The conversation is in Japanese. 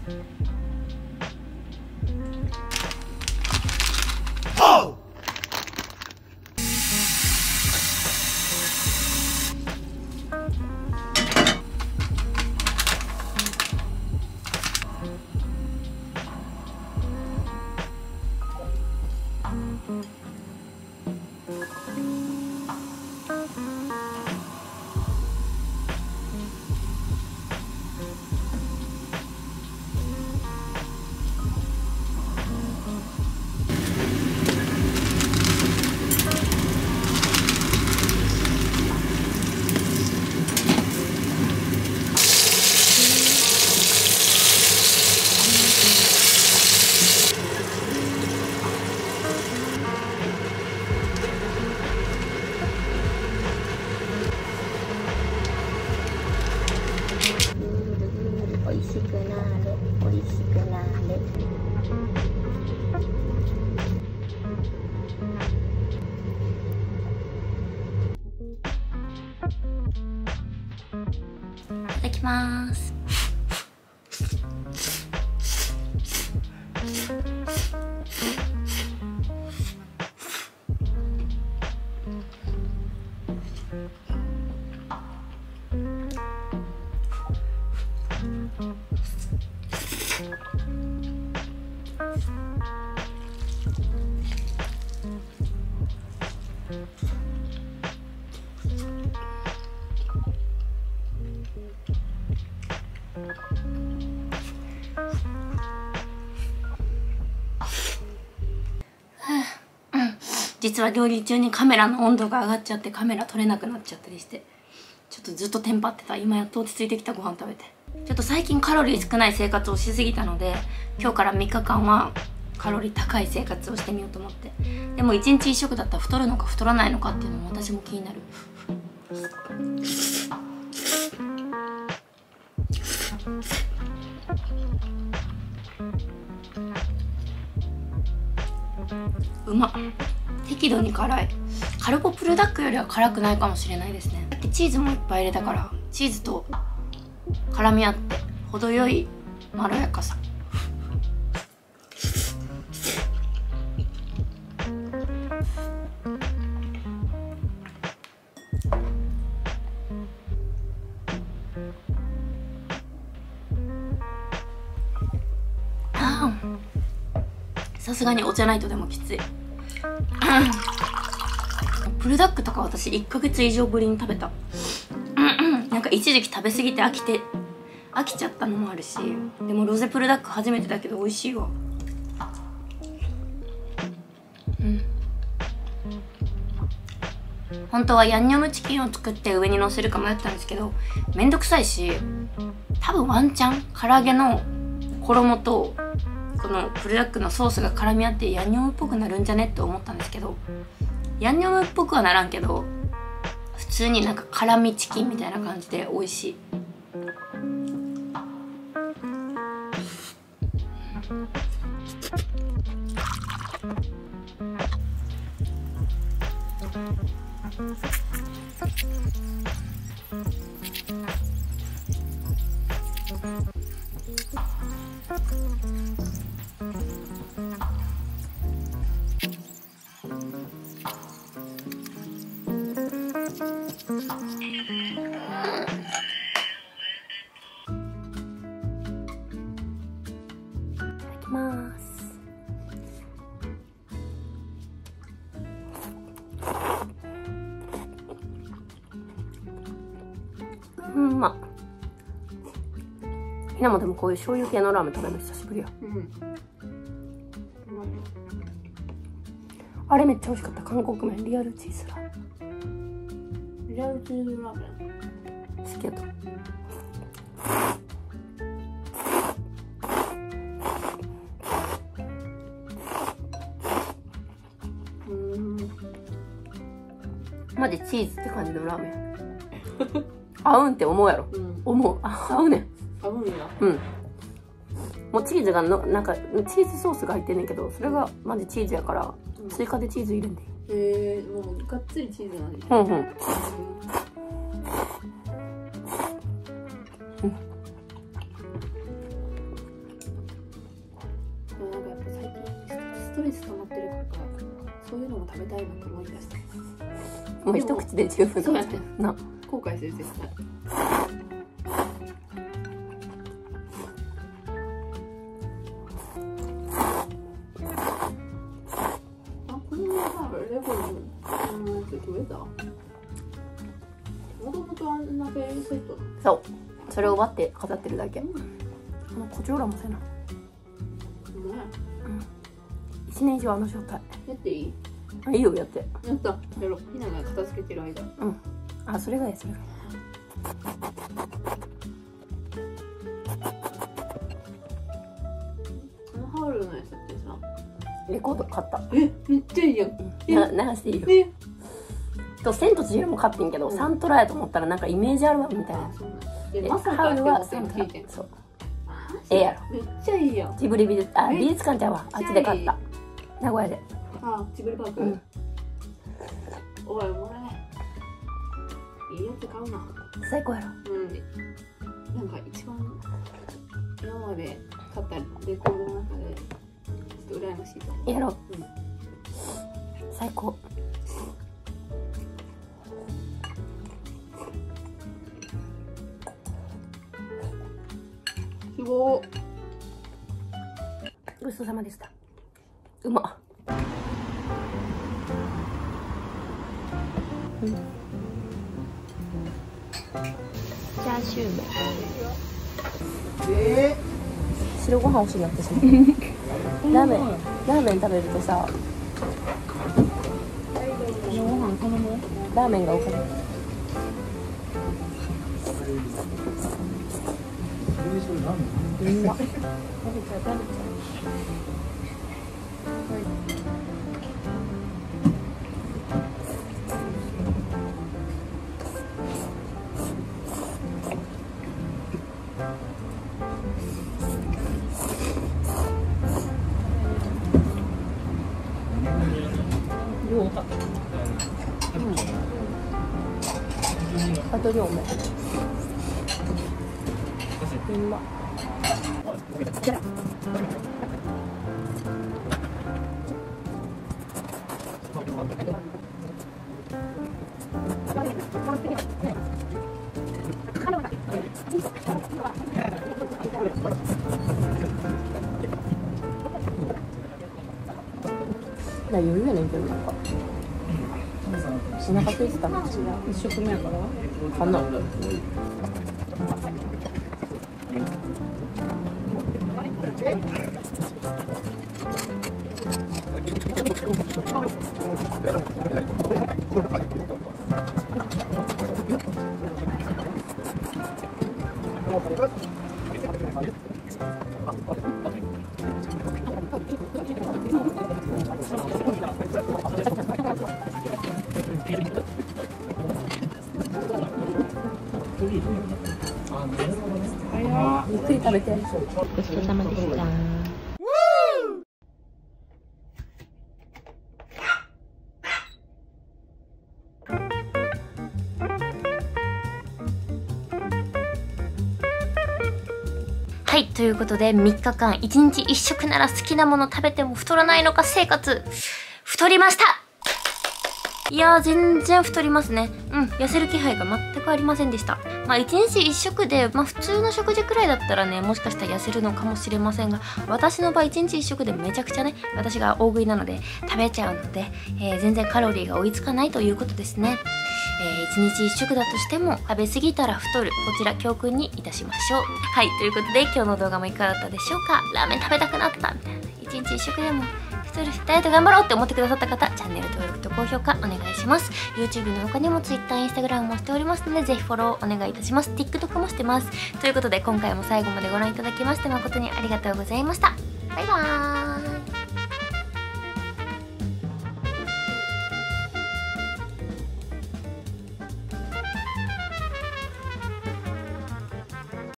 いただきます。実は料理中にカメラの温度が上がっちゃってカメラ撮れなくなっちゃったりして、ちょっとずっとテンパってた。今やっと落ち着いてきた。ご飯食べてちょっと最近カロリー少ない生活をしすぎたので、今日から3日間はカロリー高い生活をしてみようと思って。でも1日1食だったら太るのか太らないのかっていうのも私も気になる。うまっ。適度に辛い。カルボプルダックよりは辛くないかもしれないですね。さっきチーズもいっぱい入れたからチーズと絡み合って程よいまろやかさ。さすがにお茶ないとでもきつい。プルダックとか私1ヶ月以上ぶりに食べた。なんか一時期食べ過ぎて飽きちゃったのもあるし、でもロゼプルダック初めてだけど美味しいわ。本当はヤンニョムチキンを作って上にのせるか迷ったんですけど、めんどくさいし、多分ワンチャン唐揚げの衣とこのプルダックのソースが絡み合ってヤンニョムっぽくなるんじゃねって思ったんですけど、ヤンニョムっぽくはならんけど普通になんか辛味チキンみたいな感じで美味しい。まあひなもでもこういう醤油系のラーメン食べるの久しぶりや。あれめっちゃ美味しかった。韓国麺リアルチーズラーメン。リアルチーズラーメン好きやった。マジチーズって感じのラーメン。合うんって思うやろ。思う。合うねん。 合うんや。 もうチーズがなんかチーズソースが入ってんねんけど、それがマジチーズやから、追加でチーズ入れんでいい。 もうがっつりチーズなんで。 トレス溜まってるからそういうのも食べたいなと思い出した。 もう一口で十分そうやってな。 後悔する絶対。このさレゴのやつ食べた？もともとあんなベルセット。 そうそれを割って飾ってるだけ。コチョウラもせな。1年以上あの状態。 やっていい？ いいよやって。 やったやろう。ひなが片付けてる間。 あそれがいいそれがいい。 ハウルのやつってさレコード買った。 めっちゃいいやん。 鳴らしていいよ。と千と千尋も買ってんけど、サントラやと思ったらなんかイメージアルバムみたいな。ハウルはサントラ。そうやろ。 めっちゃいいやん。 ジブリ美術館ちゃうわ。あっちで買った。名古屋で。 ジブリパーク。おいお前いいやつ買うな。 最高やろ。 なんか一番今まで買ったレコードの中でちょっと羨ましいと思う。 やろう。最高。 すごー。 ごちそうさまでした。うまっ。チャーシュー麺。白ご飯欲しいなってしまう。ラーメン食べるとさ。 白ご飯頼む？ ラーメンが多かった。うまっ。食べちゃう。あと両面。うまっ。余裕やねんけどなんかお腹空いてたの。 一食目やからかな。ゆっくり食べて。ごちそうさまでした。はい、ということで3日間1日1食なら好きなもの食べても太らないのか生活、太りました。いやー全然太りますね。痩せる気配が全くありませんでした。1日1食で、普通の食事くらいだったらね、もしかしたら痩せるのかもしれませんが、私の場合1日1食でめちゃくちゃね、私が大食いなので食べちゃうので、全然カロリーが追いつかないということですね。1日1食だとしても食べ過ぎたら太る、こちら教訓にいたしましょう。はい、ということで今日の動画もいかがだったでしょうか。ラーメン食べたくなったみたいな、1日1食でも太る、ダイエット頑張ろうって思ってくださった方、チャンネル登録と高評価お願いします。 YouTube の他にも Twitter、Instagram もしておりますので、ぜひフォローお願いいたします。 TikTok もしてます。ということで今回も最後までご覧いただきまして誠にありがとうございました。バイバーイ。